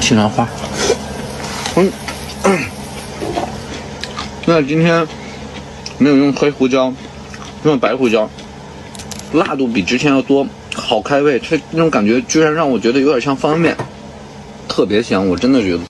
西兰花。那今天没有用黑胡椒，用了白胡椒，辣度比之前要多，好开胃。这种感觉居然让我觉得有点像方便面，特别香，我真的觉得